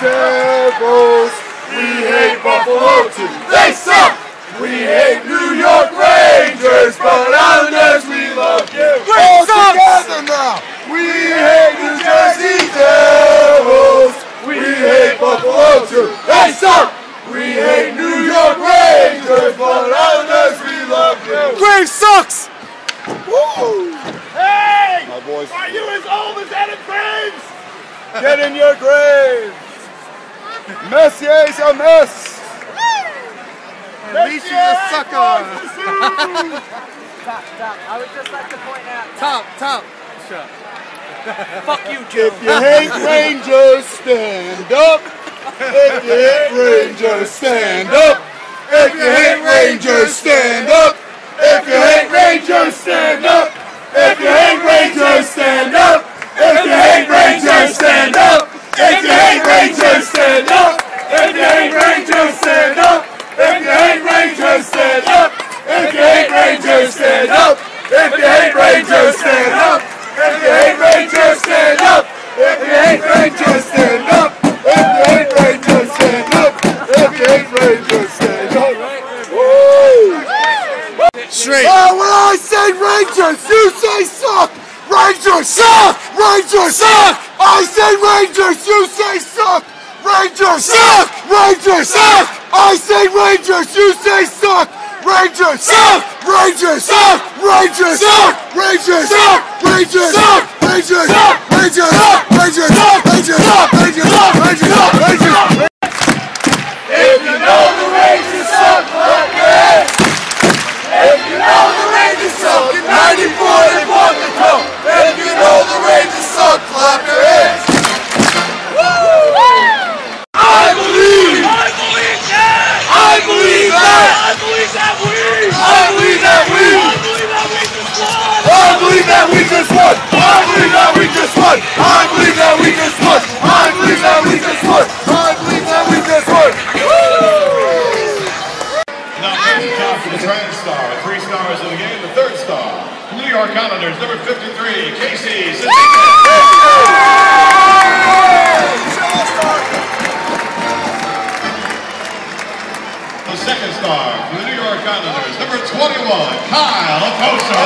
Devils. We hate Buffalo too. They suck. We hate New York Rangers, but Islanders, we love you. All together now. We hate New Jersey Devils. We hate Buffalo too. They suck. We hate New York Rangers, but Islanders, we love you. Graves sucks. Woo! Hey! My boys. Are you as old as Adam Graves? Get in your graves. Messier's a mess. At least you're a sucker. Top. I would just like to point out. Top. Shut. Fuck you, Joe. If you hate Rangers, stand up. If you hate Rangers, stand up. If you hate Rangers, stand up. If you hate Rangers, stand up. If you hate Rangers, stand up. If you hate Rangers, stand up. If you hate Rangers, stand up. If you hate Rangers, stand up. If you hate Rangers, stand up. If you hate Rangers, stand up. If you hate Rangers, stand up. If you hate Rangers, stand up. If you hate Rangers, stand up. If you hate Rangers, stand up. If you hate Rangers, stand up. Woo! Straight. When I say Rangers, you say suck. Rangers suck. Rangers suck. I say Rangers, you say suck. Rangers suck. Rangers suck. I say Rangers, you say suck. Rangers suck. Rangers suck. Rangers suck. Rangers suck. Rangers suck. Rangers suck. Rangers suck. Rangers suck. Rangers suck. Rangers suck. Rangers suck. Rangers suck. If you know the Rangers suck, clap your hands. If you know the Rangers suck, in 94 they won the cup. If you know the Rangers suck, clap your hands. I believe that we just won. I believe that we just won. I believe that we just won. I believe that we just won. I believe that we just won. Now taking count for the TransStar. 3 stars in the game. The 3rd star, New York Islanders, number 53, Casey The 2nd star for the New York Islanders, number 21, Kyle Okposo.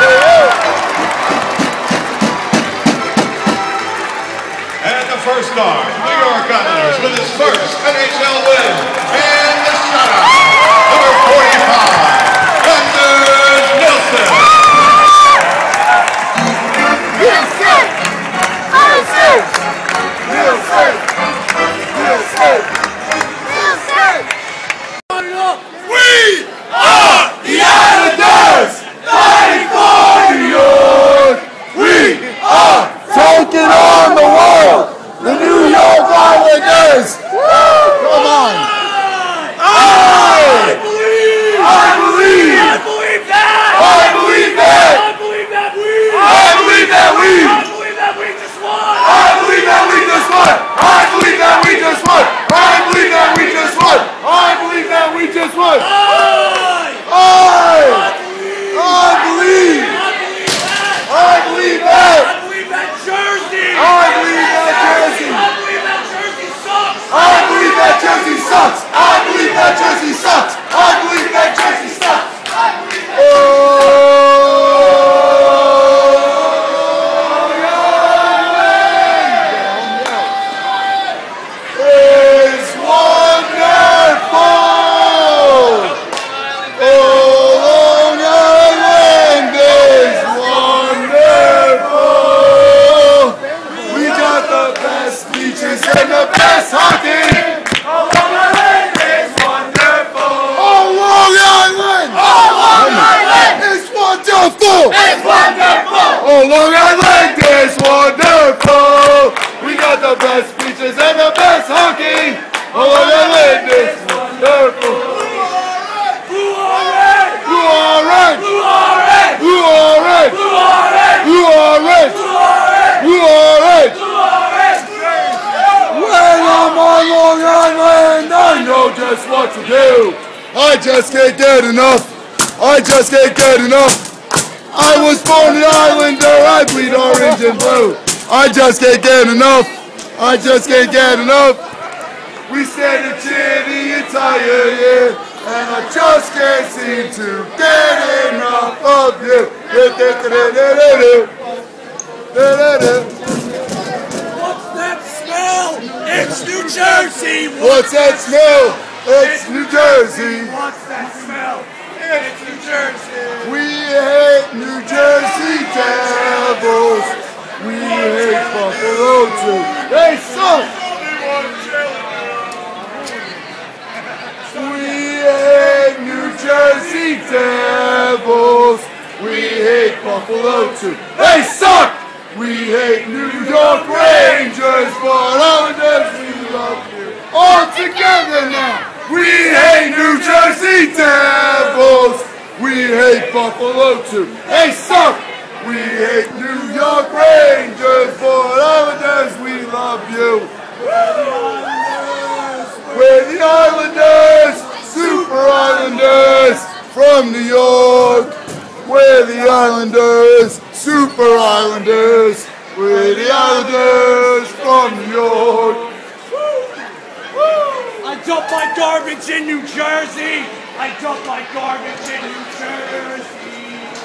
And the 1st star for New York Islanders with his 1st NHL win and the shutout, number 45, Anders Nilsson. Nilsson! Nilsson! Nilsson! We are the Islanders, fighting for New York. We are taking on the world, the New York Islanders. Come on. I believe that Jersey sucks. I believe that Jersey sucks. I believe that Jersey sucks. It's wonderful. Long Island is wonderful. We got the best beaches and the best hockey. It's wonderful! Oh, Long Island is wonderful! We got the best beaches and the best hockey! Oh, Long Island is wonderful! Blue Orange! Blue Orange! Blue Orange! Blue Orange! Blue Orange! Blue Orange! Blue Orange! When I'm on Long Island, I know just what to do! I just can't get enough! I just can't get enough! I was born an Islander, I bleed orange and blue. I just can't get enough. I just can't get enough. We stand and cheer the entire year, and I just can't seem to get enough of you. What's that smell? It's New Jersey. What's that smell? It's New Jersey. What's that smell? It's New Jersey. We hate New Jersey Devils. We hate Buffalo too. They suck. We hate New Jersey Devils. We hate Buffalo too. They suck. We hate New York Rangers, but Islanders, we love you. All together now. We hate New Jersey Devils. We hate Buffalo too. They suck. We hate New York Rangers, but Islanders, we love you. We're the Islanders, Super Islanders from New York. We're the Islanders, Super Islanders. We're the Islanders from New York. I dump my garbage in New Jersey. I dump my garbage in New Jersey.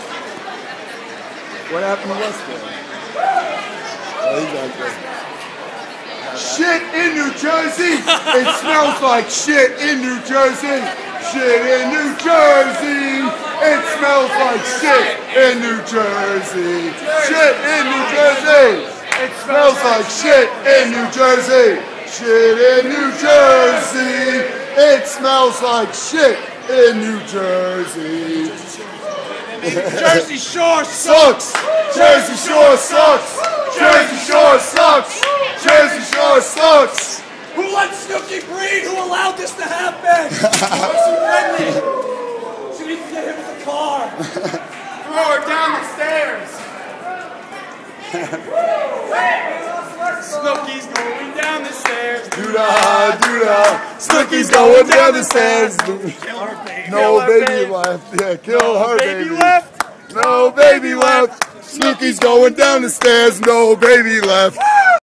What happened to Westfield? Oh, he's out there. Shit in New Jersey. It smells like shit in New Jersey. Shit in New Jersey. It smells like shit in New Jersey. Shit in New Jersey. It smells like shit in New Jersey. Shit in New Jersey. It smells like shit in New Jersey. Jersey Shore Sucks. Jersey Shore sucks. Jersey Shore sucks. Jersey Shore sucks. Who let Snooki breed? Who allowed this to happen? What's he friendly? She needs to get him in the car. Throw her down the stairs. Snooki's going down the stairs. Do-da, do-da. Snooki's going down the stairs. Kill her baby. No baby left. Yeah, kill her baby. No baby left. Snooki's going down the stairs. No baby left.